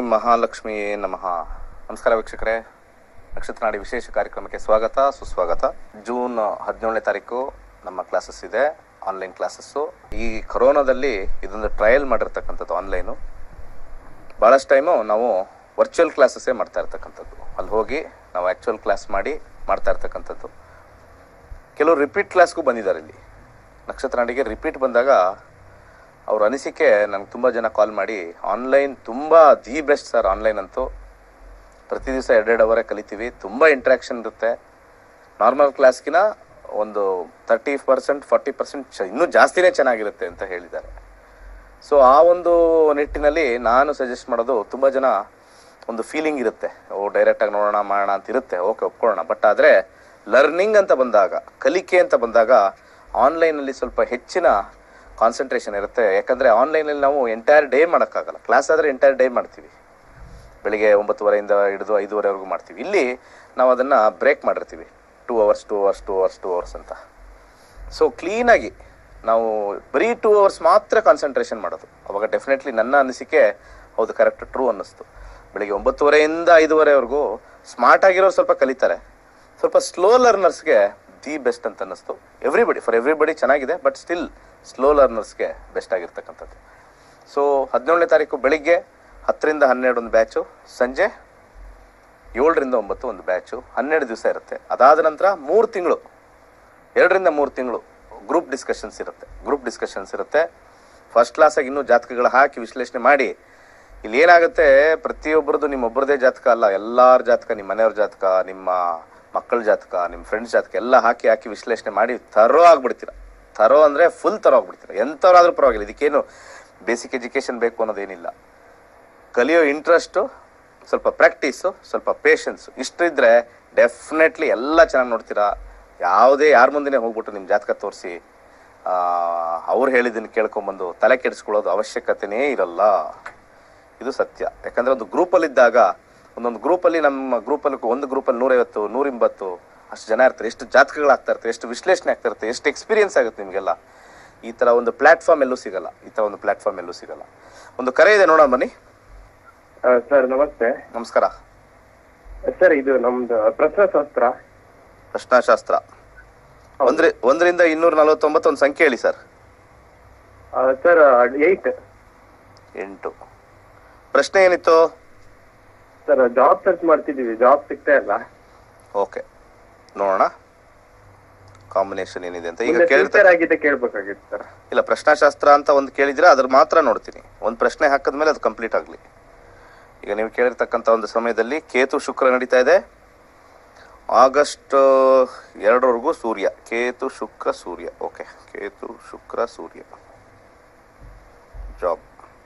ಮಹಾಲಕ್ಷ್ಮಿಯೇ ನಮಃ. ನಮಸ್ಕಾರ ವೀಕ್ಷಕರೇ, ನಕ್ಷತ್ರ ನಾಡಿ ವಿಶೇಷ ಕಾರ್ಯಕ್ರಮಕ್ಕೆ ಸ್ವಾಗತ ಸುಸ್ವಾಗತ. ಜೂನ್ 17ನೇ ತಾರೀಕು ನಮ್ಮ ಕ್ಲಾಸಸ್ ಇದೆ, ಆನ್ಲೈನ್ ಕ್ಲಾಸಸ್ಸು. ಈ ಕೊರೋನಾದಲ್ಲಿ ಇದೊಂದು ಟ್ರಯಲ್ ಮಾಡಿರ್ತಕ್ಕಂಥದ್ದು ಆನ್ಲೈನು. ಭಾಳಷ್ಟು ಟೈಮು ನಾವು ವರ್ಚುವಲ್ ಕ್ಲಾಸಸ್ಸೇ ಮಾಡ್ತಾ ಇರ್ತಕ್ಕಂಥದ್ದು. ಅಲ್ಲಿ ಹೋಗಿ ನಾವು ಆ್ಯಕ್ಚುಯಲ್ ಕ್ಲಾಸ್ ಮಾಡ್ತಾ ಇರ್ತಕ್ಕಂಥದ್ದು. ಕೆಲವರು ರಿಪೀಟ್ ಕ್ಲಾಸ್ಗೂ ಬಂದಿದ್ದಾರೆ. ಇಲ್ಲಿ ನಕ್ಷತ್ರ ನಾಡಿಗೆ ರಿಪೀಟ್ ಬಂದಾಗ ಅವ್ರ ಅನಿಸಿಕೆ ನನಗೆ ತುಂಬ ಜನ ಕಾಲ್ ಮಾಡಿ, ಆನ್ಲೈನ್ ತುಂಬ ದಿ ಬೆಸ್ಟ್ ಸರ್. ಆನ್ಲೈನ್ ಅಂತೂ ಪ್ರತಿ ದಿವಸ 2-2 ಅವರೇ ಕಲಿತೀವಿ, ತುಂಬ ಇಂಟ್ರ್ಯಾಕ್ಷನ್ ಇರುತ್ತೆ. ನಾರ್ಮಲ್ ಕ್ಲಾಸ್ಗಿನ ಒಂದು 30% 40% ಇನ್ನೂ ಜಾಸ್ತಿನೇ ಚೆನ್ನಾಗಿರುತ್ತೆ ಅಂತ ಹೇಳಿದ್ದಾರೆ. ಸೊ ಆ ಒಂದು ನಿಟ್ಟಿನಲ್ಲಿ ನಾನು ಸಜೆಸ್ಟ್ ಮಾಡೋದು, ತುಂಬ ಜನ ಒಂದು ಫೀಲಿಂಗ್ ಇರುತ್ತೆ, ಡೈರೆಕ್ಟಾಗಿ ನೋಡೋಣ ಮಾಡೋಣ ಅಂತ ಇರುತ್ತೆ, ಓಕೆ ಒಪ್ಕೊಳ್ಳೋಣ. ಬಟ್ ಆದರೆ ಲರ್ನಿಂಗ್ ಅಂತ ಬಂದಾಗ, ಕಲಿಕೆ ಅಂತ ಬಂದಾಗ ಆನ್ಲೈನಲ್ಲಿ ಸ್ವಲ್ಪ ಹೆಚ್ಚಿನ ಕಾನ್ಸಂಟ್ರೇಷನ್ ಇರುತ್ತೆ. ಯಾಕಂದರೆ ಆನ್ಲೈನಲ್ಲಿ ನಾವು ಎಂಟೈರ್ ಡೇ ಮಾಡೋಕ್ಕಾಗಲ್ಲ. ಕ್ಲಾಸ್ ಆದರೆ ಎಂಟೈರ್ ಡೇ ಮಾಡ್ತೀವಿ, ಬೆಳಿಗ್ಗೆ 9:30 ಹಿಡಿದು 5:30ವರೆಗೂ ಮಾಡ್ತೀವಿ. ಇಲ್ಲಿ ನಾವು ಅದನ್ನು ಬ್ರೇಕ್ ಮಾಡಿರ್ತೀವಿ, 2 ಅವರ್ಸ್ ಅಂತ. ಸೊ ಕ್ಲೀನಾಗಿ ನಾವು ಬರೀ 2 ಅವರ್ಸ್ ಮಾತ್ರ ಕಾನ್ಸಂಟ್ರೇಷನ್ ಮಾಡೋದು. ಅವಾಗ ಡೆಫಿನೆಟ್ಲಿ ನನ್ನ ಅನಿಸಿಕೆ ಹೌದು, ಕರೆಕ್ಟ್, ಟ್ರೂ ಅನ್ನಿಸ್ತು. ಬೆಳಿಗ್ಗೆ 9:30ಇಂದ 5:30ವರೆಗೂ ಸ್ಮಾರ್ಟ್ ಆಗಿರೋರು ಸ್ವಲ್ಪ ಕಲಿತಾರೆ. ಸ್ವಲ್ಪ ಸ್ಲೋ ಲರ್ನರ್ಸ್ಗೆ ದಿ ಬೆಸ್ಟ್ ಅಂತ ಅನ್ನಿಸ್ತು. ಫಾರ್ ಎವ್ರಿಬಡಿ ಚೆನ್ನಾಗಿದೆ, ಬಟ್ ಸ್ಟಿಲ್ ಸ್ಲೋ ಲರ್ನರ್ಸ್ಗೆ ಬೆಸ್ಟ್ ಆಗಿರ್ತಕ್ಕಂಥದ್ದು. ಸೊ 17ನೇ ತಾರೀಕು ಬೆಳಿಗ್ಗೆ 10ರಿಂದ 12 ಒಂದು ಬ್ಯಾಚು, ಸಂಜೆ 7ರಿಂದ 9 ಒಂದು ಬ್ಯಾಚು, 12 ದಿವಸ ಇರುತ್ತೆ. ಅದಾದ ನಂತರ 3 ತಿಂಗಳು, 2ರಿಂದ 3 ತಿಂಗಳು ಗ್ರೂಪ್ ಡಿಸ್ಕಷನ್ಸ್ ಇರುತ್ತೆ. ಫಸ್ಟ್ ಕ್ಲಾಸಾಗಿ ಇನ್ನೂ ಜಾತಕಗಳು ಹಾಕಿ ವಿಶ್ಲೇಷಣೆ ಮಾಡಿ, ಇಲ್ಲಿ ಏನಾಗುತ್ತೆ, ಪ್ರತಿಯೊಬ್ಬರದ್ದು ನಿಮ್ಮೊಬ್ಬರದೇ ಜಾತಕ ಅಲ್ಲ, ಎಲ್ಲರ ಜಾತಕ, ನಿಮ್ಮ ಮನೆಯವ್ರ ಜಾತಕ, ನಿಮ್ಮ ಮಕ್ಕಳ ಜಾತಕ, ನಿಮ್ಮ ಫ್ರೆಂಡ್ಸ್ ಜಾತಕ ಎಲ್ಲ ಹಾಕಿ ವಿಶ್ಲೇಷಣೆ ಮಾಡಿ ಥರೋ ಆಗ್ಬಿಡ್ತೀರ. ಥರೋ ಅಂದರೆ ಫುಲ್ ಥರೋ ಆಗ್ಬಿಡ್ತೀರ. ಎಂಥವ್ರಾದ್ರೂ ಪರವಾಗಿಲ್ಲ, ಇದಕ್ಕೇನು ಬೇಸಿಕ್ ಎಜುಕೇಷನ್ ಬೇಕು ಅನ್ನೋದೇನಿಲ್ಲ. ಕಲಿಯೋ ಇಂಟ್ರೆಸ್ಟು, ಸ್ವಲ್ಪ ಪ್ರಾಕ್ಟೀಸು, ಸ್ವಲ್ಪ ಪೇಷನ್ಸು, ಇಷ್ಟಿದ್ರೆ ಡೆಫಿನೆಟ್ಲಿ ಎಲ್ಲ ಚೆನ್ನಾಗಿ ನೋಡ್ತೀರಾ. ಯಾರ ಮುಂದೆ ಹೋಗ್ಬಿಟ್ಟು ನಿಮ್ಮ ಜಾತಕ ತೋರಿಸಿ ಅವ್ರು ಹೇಳಿದ್ದನ್ನು ಕೇಳ್ಕೊಂಬಂದು ತಲೆ ಕೆಡಿಸ್ಕೊಳ್ಳೋದು ಅವಶ್ಯಕತೆನೇ ಇರಲ್ಲ. ಇದು ಸತ್ಯ. ಯಾಕಂದರೆ ಒಂದು ಗ್ರೂಪಲ್ಲಿದ್ದಾಗ, ಒಂದೊಂದು ಗ್ರೂಪಲ್ಲಿ, ನಮ್ಮ ಗ್ರೂಪಲ್ಲಿ ಒಂದು ಗ್ರೂಪಲ್ಲಿ 150 180 ಅಷ್ಟು ಜನ ಇರ್ತಾರೆ. ಎಷ್ಟು ಜಾತಕಗಳಾಗ್ತಾ ಇರ್ತಾರೆ, ಎಷ್ಟು ವಿಶ್ಲೇಷಣೆ ಆಗ್ತಾ ಇರುತ್ತೆ, ಎಷ್ಟು ಎಕ್ಸ್ಪೀರಿಯನ್ಸ್ ಆಗುತ್ತೆ ನಿಮಗೆಲ್ಲ. ಈ ಥರ ಒಂದು ಪ್ಲಾಟ್ಫಾರ್ಮ್ ಎಲ್ಲೂ ಸಿಗಲ್ಲ. ಒಂದು ಕರೆ ಇದೆ, ನೋಡೋಣ ಬನ್ನಿ. ಸರ್ ನಮಸ್ತೆ. ನಮಸ್ಕಾರ ಸರ್, ಇದು ನಮ್ದು ಪ್ರಶ್ನಾಶಾಸ್ತ್ರ. 1ರಿಂದ 249 ಒಂದು ಸಂಖ್ಯೆ ಹೇಳಿ ಸರ್. ಸರ್ 8. ಪ್ರಶ್ನೆ ಏನಿತ್ತು ಸರ್? ಜಾಬ್ ಸರ್ಚ್ ಮಾಡ್ತಿದೀವಿ, ಜಾಬ್ ಸಿಗ್ತಾ ಇಲ್ಲ. ಓಕೆ, ನೋಡೋಣ ಕಾಂಬಿನೇಷನ್ ಏನಿದೆ ಅಂತ. ಈಗ ಕೇಳ್ಬೇಕಾಗಿತ್ತು ಸರ್. ಇಲ್ಲ, ಪ್ರಶ್ನಾಶಾಸ್ತ್ರ ಅಂತ ಒಂದು ಕೇಳಿದ್ರೆ ಅದ್ರ ಮಾತ್ರ ನೋಡ್ತೀನಿ. ಒಂದು ಪ್ರಶ್ನೆ ಹಾಕಿದ್ಮೇಲೆ ಅದು ಕಂಪ್ಲೀಟ್ ಆಗಲಿ. ಈಗ ನೀವು ಕೇಳಿರ್ತಕ್ಕಂಥ ಒಂದು ಸಮಯದಲ್ಲಿ ಕೇತು ಶುಕ್ರ ನಡೀತಾ ಇದೆ. ಆಗಸ್ಟ್ 2ರವರೆಗೂ ಸೂರ್ಯ. ಕೇತು ಶುಕ್ರ ಸೂರ್ಯ. ಓಕೆ, ಕೇತು ಶುಕ್ರ ಸೂರ್ಯ. ಜಾಬ್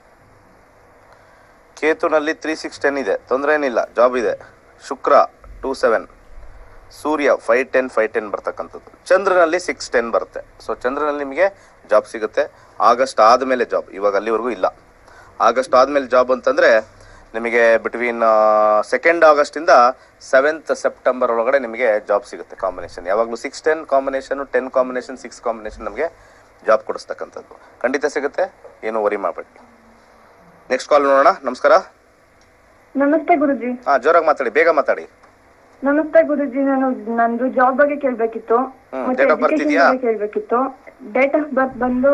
ಕೇತುನಲ್ಲಿ 3-6-10 ಇದೆ, ತೊಂದರೆ ಏನಿಲ್ಲ, ಜಾಬ್ ಇದೆ. ಶುಕ್ರ 2-7, ಸೂರ್ಯ 5-10 ಬರ್ತಕ್ಕಂಥದ್ದು. ಚಂದ್ರನಲ್ಲಿ 6-10 ಬರುತ್ತೆ. ಸೊ ಚಂದ್ರನಲ್ಲಿ ನಿಮಗೆ ಜಾಬ್ ಸಿಗುತ್ತೆ. ಆಗಸ್ಟ್ ಆದಮೇಲೆ ಜಾಬ್, ಇವಾಗ ಅಲ್ಲಿವರೆಗೂ ಇಲ್ಲ. ಆಗಸ್ಟ್ ಆದಮೇಲೆ ಜಾಬ್ ಅಂತಂದರೆ ನಿಮಗೆ ಬಿಟ್ವೀನ್ 2 ಆಗಸ್ಟಿಂದ 7th ಸೆಪ್ಟೆಂಬರ್ ಒಳಗಡೆ ನಿಮಗೆ ಜಾಬ್ ಸಿಗುತ್ತೆ. ಕಾಂಬಿನೇಷನ್ ಯಾವಾಗಲೂ 6-10 ಕಾಂಬಿನೇಷನು, 10 ಕಾಂಬಿನೇಷನ್, 6 ಕಾಂಬಿನೇಷನ್ ನಮಗೆ ಜಾಬ್ ಕೊಡಿಸ್ತಕ್ಕಂಥದ್ದು ಖಂಡಿತ ಸಿಗುತ್ತೆ, ಏನು ವರಿ ಮಾಡಬೇಡಿ. ನೆಕ್ಸ್ಟ್ ಕಾಲ್ ನೋಡೋಣ. ನಮಸ್ಕಾರ. ನಮಸ್ತೆ ಗುರುಜಿ. ಜೋರಾಗಿ ಮಾತಾಡಿ, ಬೇಗ ಮಾತಾಡಿ. ನಮಸ್ತೆ ಗುರುಜಿ, ನಂದು ಜಾಬ್ ಬಗ್ಗೆ ಕೇಳ್ಬೇಕಿತ್ತು, ಡೇಟ್ ಆಫ್ ಬರ್ತ್ ಇದೆಯಾ? ಕೇಳ್ಬೇಕಿತ್ತು. ಡೇಟ್ ಆಫ್ ಬರ್ತ್ ಬಂದು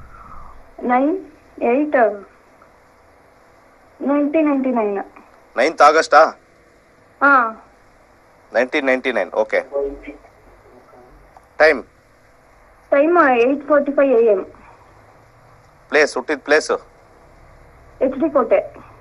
9/8/1999. 9th ಆಗಸ್ಟಾ? ಹಾ, 1999. ಓಕೆ. Time 8:45 AM. ಪ್ಲೇಸ್, ಹುಟ್ಟಿದ ಪ್ಲೇಸು? HD ಕೋಟೆ.